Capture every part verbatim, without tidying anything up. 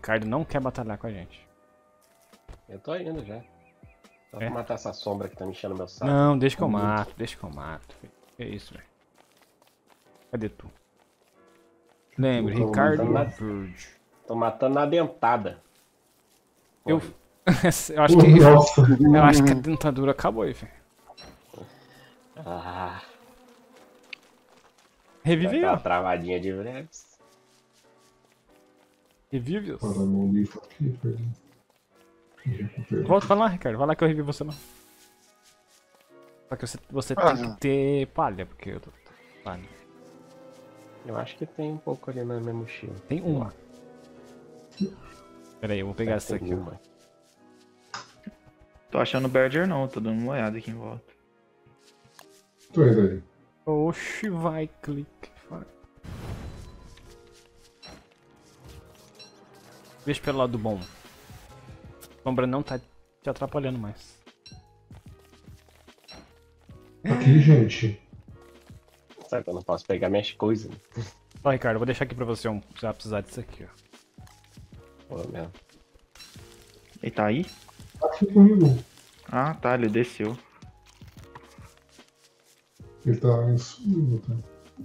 Ricardo não quer batalhar com a gente. Eu tô indo já. Só É? pra matar essa sombra que tá me enchendo meu saco. Não, deixa que eu mato, deixa que eu mato. Que isso, velho. Cadê tu? Lembre, Tô Ricardo matando na- Bird. Tô matando na dentada. Eu, Morre. eu acho que. Nossa. Eu acho que a dentadura acabou aí, velho. Ah, Revive vai aí, dar uma ó. travadinha de breves. Revive. Para no livro aqui, perdi. Recuperei. Volta, vai lá, Ricardo. Vai lá que eu revivo você não. Só que você, você Ah, tem que ter palha, porque eu tô. Palha. Eu acho que tem um pouco ali na minha mochila. Tem uma. Pera aí, eu vou pegar essa Tem aqui. ó. uma. Tô achando o Berger não, tô dando uma olhada aqui em volta. Tô indo aí. Oxi, vai, clique. Vai. Veja pelo lado bom. A sombra não tá te atrapalhando mais. Aqui, gente. Sabe que eu não posso pegar minhas coisas, né? Ó, Ricardo, eu vou deixar aqui pra você um. Você vai precisar disso aqui, ó. Pô, mesmo. Ele tá aí? Aqui comigo. Ah, tá, ele desceu. Ele tá em cima, tá?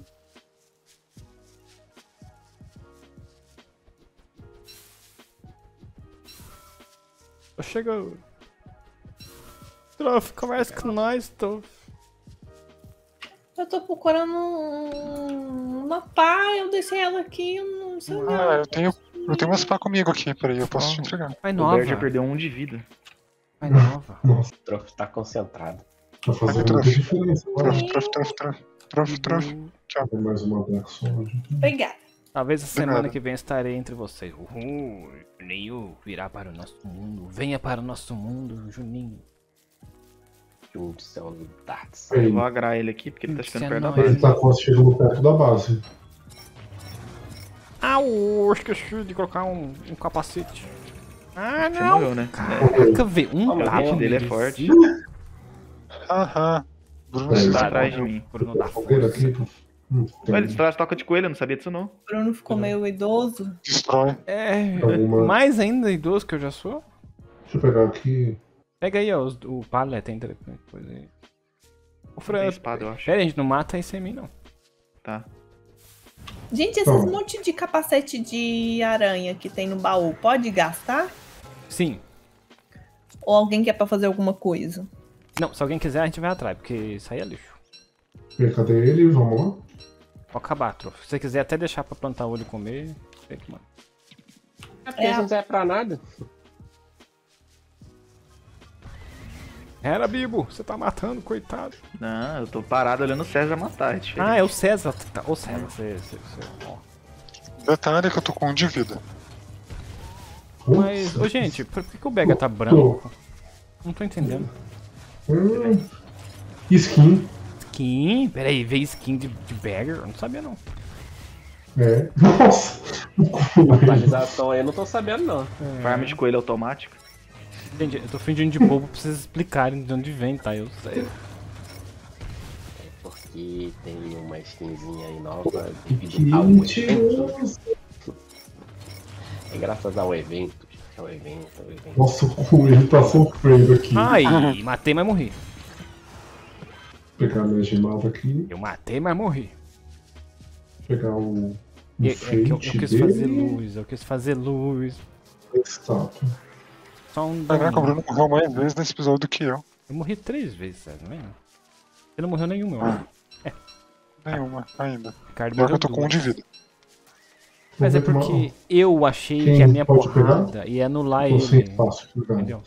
Tô chegando. Trof, conversa com nós, Trof. Eu tô procurando um- uma pá, eu deixei ela aqui, eu não sei onde Ah, ela. eu tenho, eu tenho umas pá comigo aqui, peraí, eu posso te entregar. Vai O nova. Berger perdeu um de vida. Vai nova. Nossa, O trofe tá concentrado. tá fazendo Aqui, muita trofe. diferença. Trof, Olha, trof, trof, trof, trof, trof. tem mais uma Dark Souls. Obrigada. Talvez a semana nada. que vem estarei entre vocês. Uhul, Juninho virá para o nosso mundo. Venha para o nosso mundo, Juninho. Juntos são darts. Eu Ei, vou agrar ele aqui porque ele tá chegando Você perto da não base. ele tá quase chegando perto da base. Au, esqueci de colocar um, um capacete. Ah, Você não. morreu, né? Caraca, velho. Um Ó, mas tapa o dele é merecido. forte. Aham. Bruno, É, você Tá ele tá atrás de mim. Bruno da Fogueira força. aqui. Hum, tem Ué, ele traz toca de coelho, eu não sabia disso não. O Bruno ficou meio idoso. destrói. É, Alguma- mais ainda idoso que eu já sou. Deixa eu pegar aqui. Pega aí, ó, os- o palha tem coisa aí. O Tem Fran. espada, eu acho. Pera, a gente não mata isso em mim, não. Tá. Gente, esses Toma. monte de capacete de aranha que tem no baú, pode gastar? Sim. Ou alguém quer pra fazer alguma coisa? Não, se alguém quiser, a gente vai atrás, porque isso aí é lixo. E cadê ele? Vamos lá. Pode acabar, trofa. Se você quiser até deixar pra plantar olho e comer, sei que mano. É porque É. isso não serve pra nada. Era, Bibo, você tá matando, coitado. Não, eu tô parado olhando o César matar. É diferente. Ah, é o César. Tá- Ô, César, você. você, você ó. Detalhe que eu tô com um de vida. Mas, ô, gente, por que, que o Bega tá branco? Não tô entendendo. Hum, skin. Skin? Pera aí, veio skin de, de Beggar? Eu não sabia, não. É. Nossa. O coelho. Atualização aí eu não tô sabendo, não. Farm de coelho automático. Gente, eu tô fingindo de bobo pra vocês explicarem de onde vem, tá? Eu sei. Porque tem uma skinzinha aí nova devido Que ao evento. mentiroso. É graças ao evento. Ao evento, ao evento. Nossa, o coelho tá sofrendo aqui. Ai, matei, mas morri. Vou pegar a minha gemada aqui. Eu matei, mas morri. Pegar o. E- o é que eu, eu feite quis dele. fazer luz, eu quis fazer luz. Estátua. Só um. Caraca, o Bruno morreu mais vezes nesse episódio do que eu. Eu morri três vezes, César, não é? Você não morreu nenhuma, eu acho. Nenhuma, ainda. Ricardo Pior que morreu eu tô com um duas. de vida. Mas é Vou pegar porque eu achei Quem que a minha pode pegar? porrada ia anular uma- Você ele. fácil pegar. Entendeu?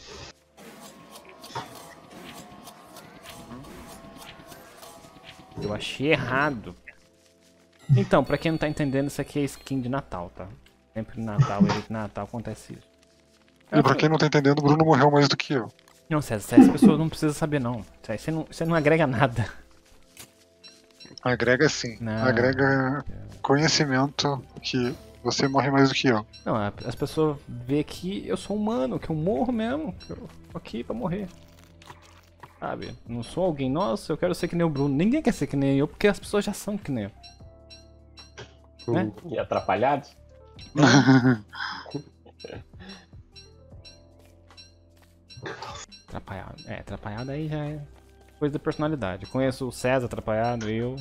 Eu achei errado. Então, pra quem não tá entendendo, isso aqui é skin de Natal, tá? Sempre no Natal, ele de Natal acontece isso. E pra quem não tá entendendo, o Bruno morreu mais do que eu. Não, César, essa pessoa não precisa saber, não. Isso aí Você não, você não agrega nada. Agrega sim. Não. Agrega conhecimento que você morre mais do que eu. Não, a- as pessoas vê que eu sou humano, que eu morro mesmo, que eu tô aqui pra morrer. Sabe? Não sou alguém, nossa, eu quero ser que nem o Bruno. Ninguém quer ser que nem eu, porque as pessoas já são que nem eu. Né? E atrapalhados? Atrapalhado. É, atrapalhado aí já é coisa da personalidade. Conheço o César atrapalhado, eu.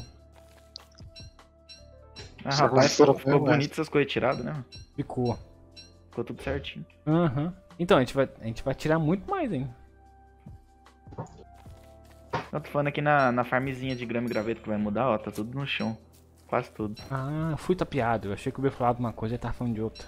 Ah, Só rapaz, considera ficou, ficou bem, mas- bonito essas coisas tiradas, né? Ficou. Ficou tudo certinho. Aham. Então, a gente, vai, a gente vai tirar muito mais, hein? Eu tô falando aqui na, na farmzinha de grama e graveto que vai mudar, ó, tá tudo no chão. Quase tudo. Ah, fui tapeado. Eu achei que o B falava uma coisa e ele tava falando de outra.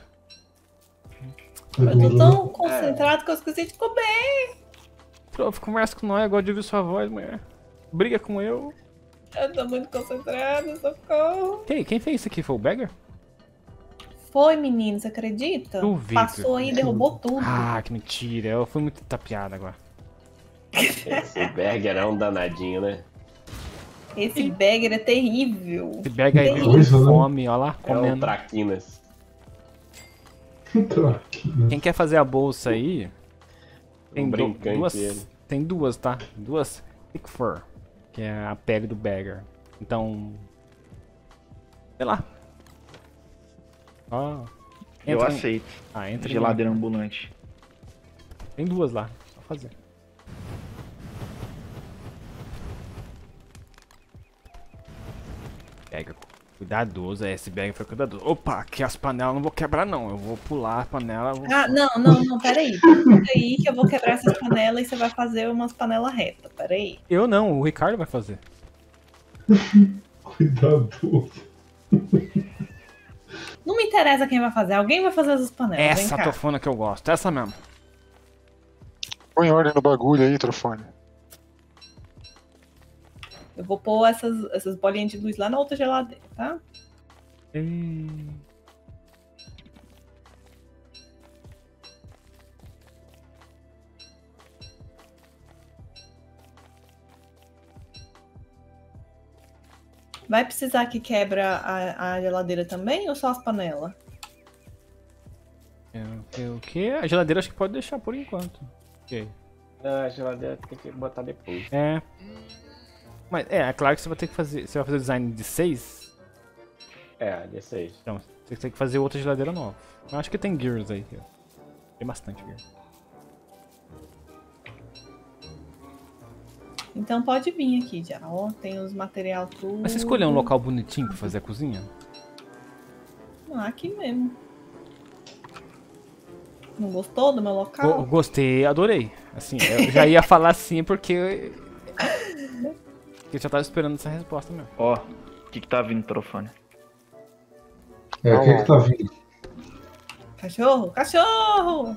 Eu tô tão concentrado que eu esqueci de comer. Prof, conversa com nós, eu gosto de ouvir sua voz, mulher. Briga com eu. Eu tô muito concentrada, socorro. Quem, quem fez isso aqui? Foi o Beggar? Foi, menino, você acredita? Duvido. Passou aí e derrubou tudo. Ah, que mentira. Eu fui muito tapeado agora. Esse Berger é um danadinho, né? Esse bagger é terrível. Esse Beggar aí vive Coisa, com né? fome, ó lá, É o comendo. Traquinas. Traquinas. Quem quer fazer a bolsa aí, tem Um du- brincante duas, ele. tem duas, tá? Duas thick fur, que é a pele do Beggar. Então, sei lá. Ó, Eu entra em- aceito. Ah, entra em- Geladeira ambulante. Tem duas lá, só fazer. Pega, cuidadoso, é, esse bag foi cuidadoso. Opa, aqui as panelas eu não vou quebrar não, eu vou pular a panela. Vou... Ah, não, não, não, peraí. Fica aí que eu vou quebrar essas panelas e você vai fazer umas panelas retas. Peraí. Eu não, o Ricardo vai fazer. Cuidadoso. Não me interessa quem vai fazer, alguém vai fazer essas panelas. Essa Vem cá. tofona que eu gosto, essa mesmo. Põe ordem no bagulho aí, Trofone. Eu vou pôr essas, essas bolinhas de luz lá na outra geladeira, tá? Ei. Vai precisar que quebra a, a geladeira também ou só as panelas? É, o que, o que? A geladeira acho que pode deixar por enquanto. Ok. Não, a geladeira tem que botar depois. É. Mas é, é claro que você vai ter que fazer. Você vai fazer o design de seis. É, desse aí. Então, você tem que fazer outra geladeira nova. Eu acho que tem gears aí. ó. Tem bastante gears. Então pode vir aqui já, ó. Tem os material tudo. Mas você escolheu um local bonitinho pra fazer a cozinha? Ah, aqui mesmo. Não gostou do meu Go- local? gostei, adorei. Assim, eu já ia falar assim porque. Porque eu já tava esperando essa resposta mesmo. Ó, o que que tá vindo, Trofone? É, o que que tá vindo? Cachorro, cachorro!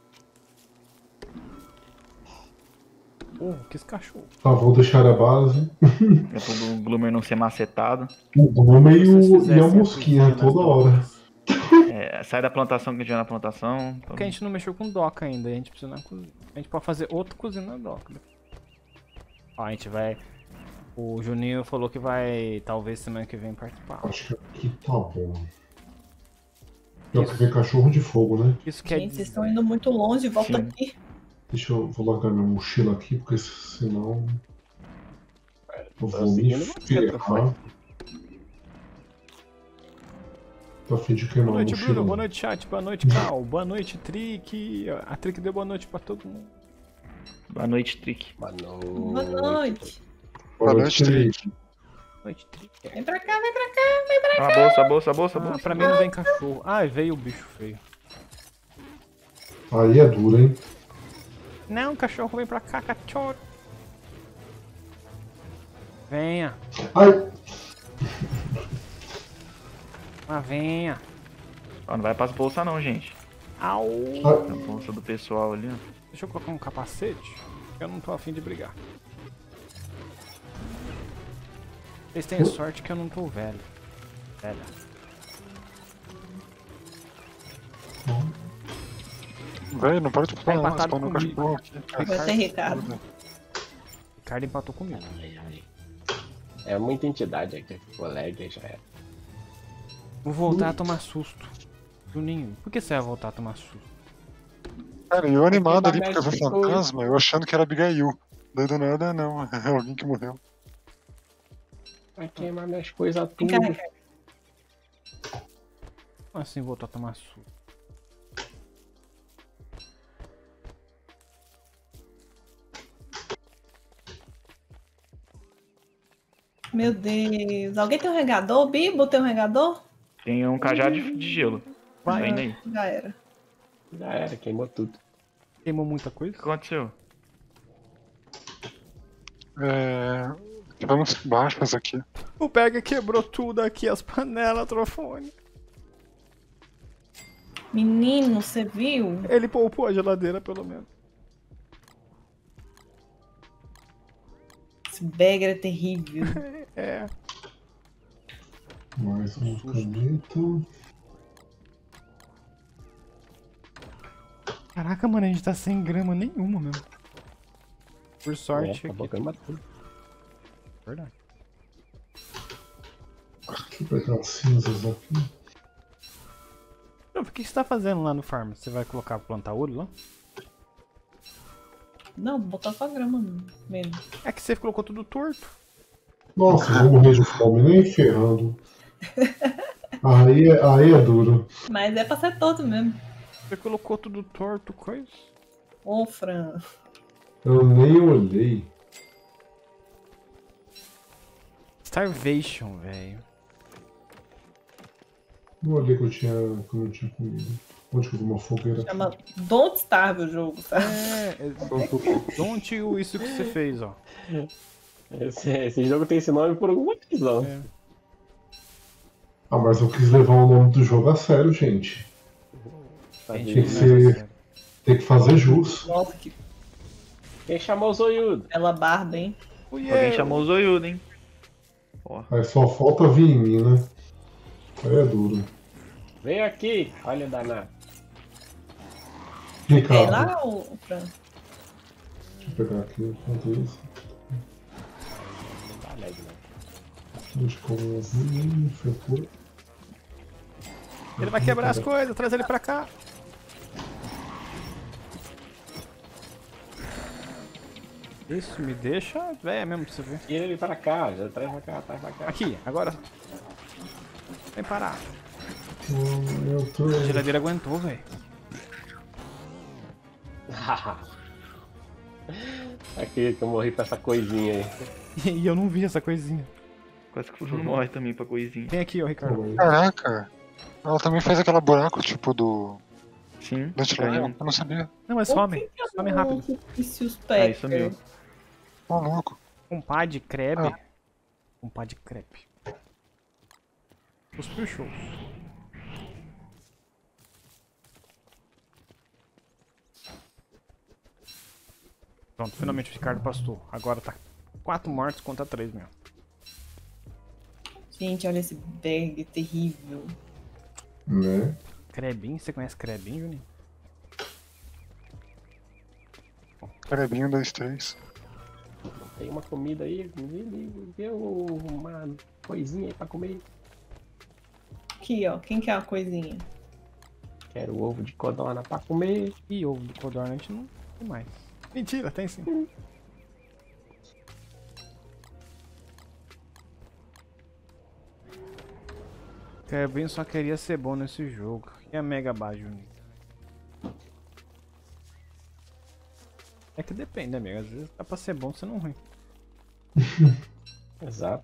Oh, que esse cachorro. Tá, vou deixar a base. É pro Gloomer não ser macetado. O Glomer e, Se vocês o, e a fizessem a mosquinha cozinha nas toda hora. docas. É, sai da plantação que a gente vai na plantação. Então... Porque a gente não mexeu com doca ainda, a gente precisa na cozinha. A gente pode fazer outra cozinha na doca. Ó, a gente vai. O Juninho falou que vai, talvez semana que vem, participar. Acho que aqui tá bom. Pior que vem cachorro de fogo, né? Isso quer Gente, vocês dizer. estão indo muito longe, volta Sim. aqui. Deixa eu vou largar minha mochila aqui, porque senão eu Tô vou me seguindo você, Trofone. ferrar. Tá a fim de queimar Boa a noite, mochila. Bruno. Boa noite, chat. Boa noite, Cal. Boa noite, Trick. A Trick deu boa noite pra todo mundo. Boa noite, Trick. Boa noite. Boa noite. Boa noite, Trick. Boa noite, Trick. Vem pra cá, vem pra cá. A bolsa, a bolsa, a bolsa, a Ah, bolsa. pra mim não vem cachorro. Ah, veio o bicho feio. Aí é duro, hein? Não, cachorro, vem pra cá, cachorro. Venha. Ai! Ah, venha. Ó, não vai pras bolsas não, gente. Au. A bolsa do pessoal ali, ó. Deixa eu colocar um capacete. Eu não tô afim de brigar. Vocês têm sorte que eu não tô velho. Velha. Velho, não para de Tá falar, não. empatado Spawn no comigo. cachorro aqui. Vai ter Ricardo. Ricardo empatou comigo. Ai, ai. É muita entidade aqui, ficou lag e já era. Vou voltar a tomar susto. Juninho, por que você vai voltar a tomar susto? Cara, e eu animado ali Tem porque eu vi mais fantasma, eu achando que era Abigail. Daí do nada, não, é alguém que morreu. Vai queimar minhas coisas Vem tudo. cá, Ricardo. Como assim voltar a tomar susto? Meu Deus. Alguém tem um regador? Bibo tem um regador? Tem um cajado de, de gelo. Vai. Tá indo aí. Já era. Já era, queimou tudo. Queimou muita O coisa. que aconteceu? É... Tivemos baixas aqui. O Pega quebrou tudo aqui, as panelas, trofone. Menino, você viu? Ele poupou a geladeira, pelo menos. Esse Beggar é terrível. É. Mais um caneta. Caraca, mano, a gente tá sem grama nenhuma mesmo. Por É, sorte. acabou aqui. queimando tudo. Verdade. Deixa eu pegar as cinzas aqui. Não, o que você tá fazendo lá no farm? Você vai colocar plantar ouro lá? Não, botar só grama mesmo. É que você colocou tudo torto. Nossa, vou morrer de fome, nem ferrando. Aí é, aí é duro. Mas é pra ser todo mesmo. Você colocou tudo torto, coisa. Ô, Fran. Eu nem olhei. Starvation, velho. Não olhei que eu tinha, que eu não tinha comido. Onde que eu vi uma fogueira? aqui? Chama Don't Starve o jogo, tá? É, é don't you isso que você fez, ó. Esse, esse jogo tem esse nome por alguma razão. É. Ah, mas eu quis levar o nome do jogo a sério, gente. Tá Gente, Tem vendo? que não é ser- sério. Tem que fazer jus. Nossa, que Quem chamou o Zoiudo? bela barba, hein? Fui Alguém eu. chamou o Zoiudo, hein? Ó. Aí só falta vir em mim, né? Aí é duro. Vem aqui, olha o danado. É Ricardo, lá, ô, Fran? deixa eu pegar aqui enquanto isso. Não dá lag, não. Deixa eu comer. Foi. Ele vai quebrar as coisas, traz ele pra cá. Isso me deixa velho mesmo pra você ver. Tira ele pra cá, já traz pra cá, traz pra cá. Aqui, agora. Vem parar. Eu tô. A geladeira aguentou, velho. Aqui que eu morri pra essa coisinha aí. E eu não vi essa coisinha. Quase que o Bruno morre também pra coisinha. Vem aqui, ó, Ricardo. Caraca. Ela também fez aquele buraco, tipo, do... Sim. Dust Tem Lion. um. Eu não sabia. Não, mas some. Some rápido. Vicious Aí sumiu. Pecker. Maluco. Um pá de crepe. Ah. Um pá de crepe. Cuspiu show. Pronto, finalmente o Ricardo pastou. Agora tá quatro mortos contra três mesmo. Gente, olha esse bag terrível. Né? Krebin, você conhece Krebin, Juninho? Carebinho, dois, três. Tem uma comida aí, me- me dê uma coisinha aí pra comer. Aqui, ó. Quem quer uma coisinha? Quero ovo de codorna pra comer. E ovo de codorna a gente não tem mais. Mentira, tem sim. Krebin só queria ser bom nesse jogo. E a Mega Bar, Juninho? É que depende, amigo. Às vezes dá pra ser bom sendo ruim. Exato.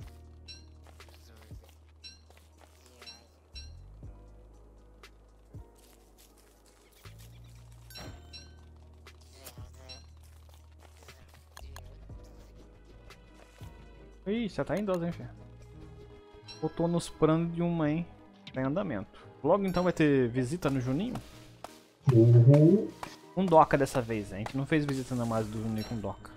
Ih, já tá em dose, hein, filho? Eu tô nos planos de uma, hein? Tá em andamento. Logo então vai ter visita no Juninho? Uhum. Um Doca dessa vez, hein? A gente não fez visita na base do Juninho com Doca.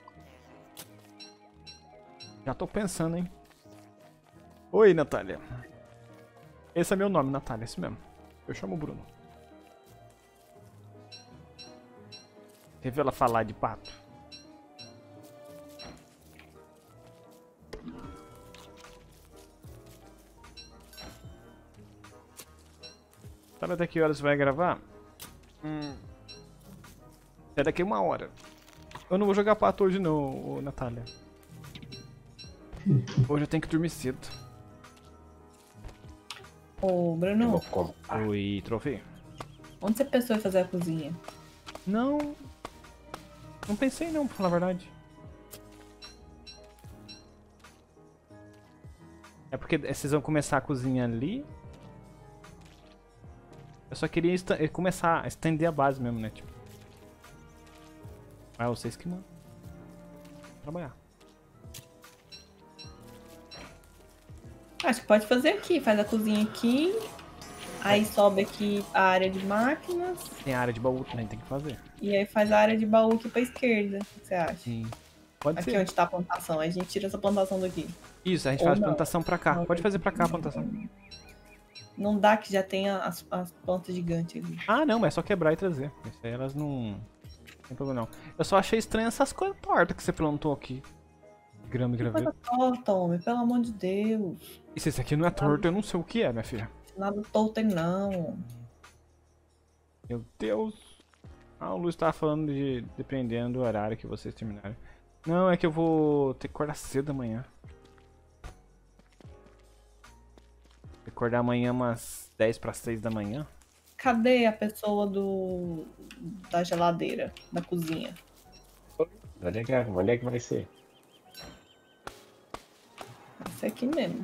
Já tô pensando, hein? Oi, Natália. Esse é meu nome, Natália, esse mesmo. Eu chamo o Bruno. Você viu ela falar de pato? Sabe até que horas você vai gravar? Hum. É daqui uma hora. Eu não vou jogar pato hoje não, ô, Natália. Hoje eu tenho que dormir cedo. Ô, Eu Bruno, vou comprar. Oi, troféu. onde você pensou em fazer a cozinha? Não. Não pensei não, pra falar a verdade. É porque vocês vão começar a cozinha ali. Eu só queria esta- começar a estender a base mesmo, né? Tipo. Ah, vocês que mandam. Trabalhar. Acho que pode fazer aqui. Faz a cozinha aqui. Aí sobe aqui a área de máquinas. Tem a área de baú também, tem que fazer. E aí faz a área de baú aqui pra esquerda. O que você acha? Sim. Pode Aqui ser. onde tá a plantação. Aí a gente tira essa plantação daqui. Isso, a gente Ou faz não. plantação pra cá. Não, Pode fazer pra cá a plantação. Não dá que já tem as, as plantas gigantes ali. Ah, não, mas é só quebrar e trazer. Isso aí elas não. Não tem problema não. Eu só achei estranho essas coisas tortas que você plantou aqui. Grama e Que coisa graveto. torta, homem. Pelo amor de Deus. E se esse aqui não é torto, eu não sei o que é, minha filha. Nada torto aí não. Meu Deus. Ah, o Luiz tava falando de dependendo do horário que vocês terminarem. Não, é que eu vou ter que acordar cedo amanhã. Vou acordar amanhã umas dez para seis da manhã. Cadê a pessoa do da geladeira, da cozinha? Onde é que, é? Onde é que vai ser? Esse aqui mesmo.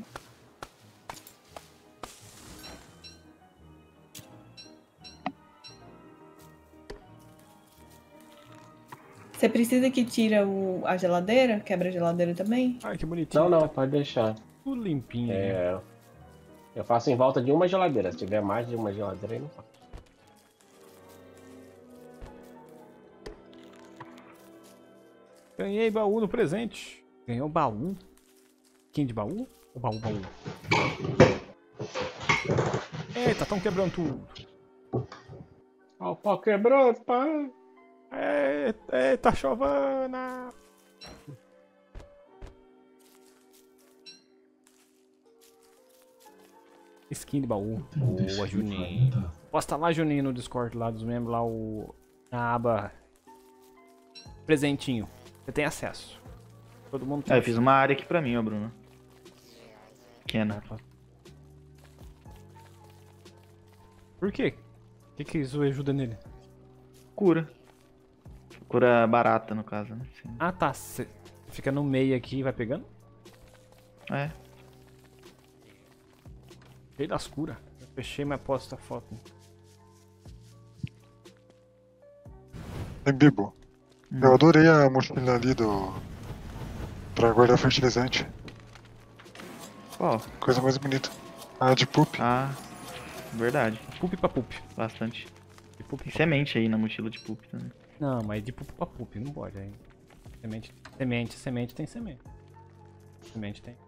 Você precisa que tira o, a geladeira? Quebra a geladeira também? Ai, que bonitinho. Não, não, Tá pode deixar. tudo limpinho. É, eu faço em volta de uma geladeira. Se tiver mais de uma geladeira, aí não faço. Ganhei baú no presente. Ganhou baú? Quem de baú? O baú, baú. Eita, tão quebrando tudo. Ó, o pau quebrou, pai. Eita, eita, chovana. Skin de baú. Boa, Juninho. Posta lá, Juninho, no Discord lá dos membros, lá o... na aba presentinho. Você tem acesso. Todo mundo tem Ah, eu fiz uma área aqui pra mim, ó, Bruno. Pequena. Por quê? O que, que isso ajuda nele? Cura. Cura barata, no caso, né? Sim. Ah, tá. Você fica no meio aqui e vai pegando? É. Cheio das curas. Eu fechei, mas posto a foto. Tem Bibo. Eu adorei a mochila ali do. Pra guardar fertilizante. Qual? Coisa mais bonita. A de poop. Ah, verdade. Pup pra pup. Bastante. De pup Tem pra... semente aí na mochila de poop também. Não, mas de pup pra pup, não pode aí. Semente, semente, semente tem semente. Semente tem.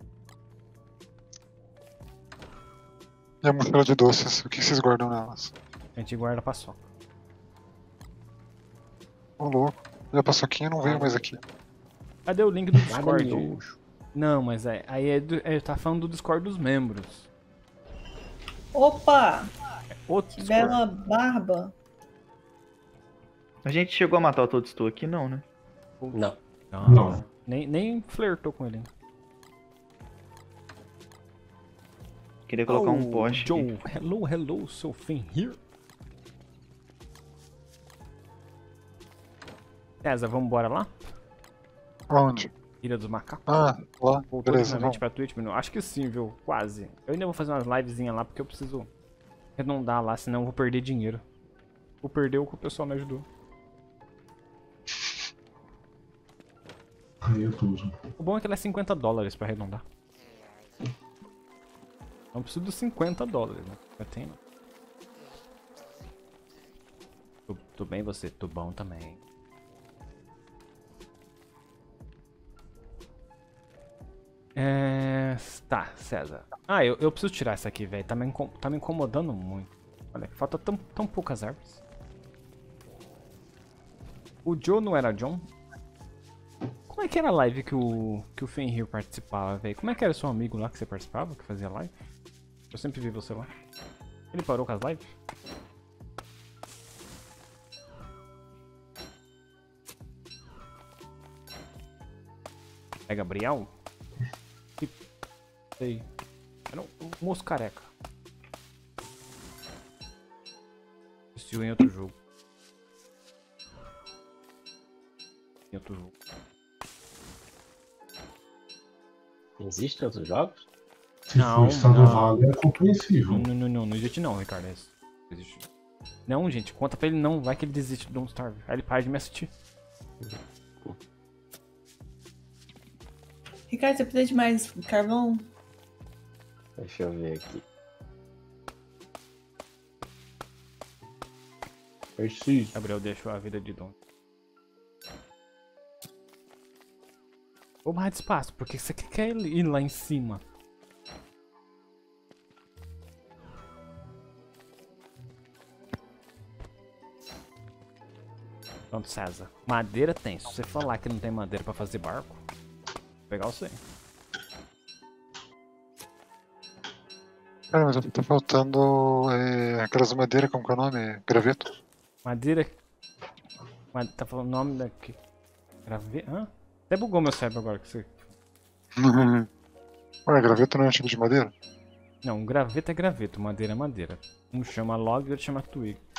E a mochila de doces. O que vocês guardam nelas? A gente guarda paçoca. Ô louco. E a paçoquinha não veio mais aqui. Cadê o link do Nada Discord? miojo. Não, mas é, aí é, do, é tá falando do Discord dos membros. Opa! Outro Que Discord. bela barba. A gente chegou a matar o Toadstool aqui, não, né? Não. Não, Não. Nem, nem flertou com ele. ainda. Queria colocar um Oh, poste. Joe, hello, hello, so Finn here. César, vamos embora lá? Aonde? Ilha dos Macacos. Ah, lá. Voltou Beleza, finalmente vamos. pra Twitch, mano? Acho que sim, viu? Quase. Eu ainda vou fazer umas livezinhas lá porque eu preciso arredondar lá, senão eu vou perder dinheiro. Vou perder o que o pessoal me ajudou. Aí é tudo. O bom é que ela é cinquenta dólares pra arredondar. Não preciso dos cinquenta dólares, né? Já tem, né? Tudo, tudo bem você? Tudo bom também. É... Tá, César. Ah, eu, eu preciso tirar essa aqui, velho. Tá, me incom- tá me incomodando muito. Olha, falta tão, tão poucas árvores. O Joe não era John? Como é que era a live que o, que o Fenrir participava, velho? Como é que era seu amigo lá que você participava, que fazia live? Eu sempre vi você lá. Ele parou com as lives? É Gabriel? Que- Sei. Era um um moço careca. Assistiu em outro jogo. Em outro jogo. Existem outros jogos? Se Não, for estado não. vale, é compreensível. Não, não, não, não existe não, Ricardo. É isso. Não existe. Não, gente, conta pra ele não, vai que ele desiste do Don't Starve. Aí ele para de me assistir. Ricardo, você precisa de mais carvão? Deixa eu ver aqui. Preciso. Gabriel deixou a vida de Dom. Ô, mais espaço, por que você quer ir lá em cima? Pronto, César. Madeira tem. Se você falar que não tem madeira pra fazer barco, vou pegar você. Cara, mas tá faltando é, aquelas madeiras, como que é o nome? Graveto? Madeira. Mas tá falando o nome daqui. Grave... Hã? Até bugou meu cérebro agora que você. Ué, graveto não é um tipo de madeira? Não, graveto é graveto, madeira é madeira. Um chama log e outro chama twig.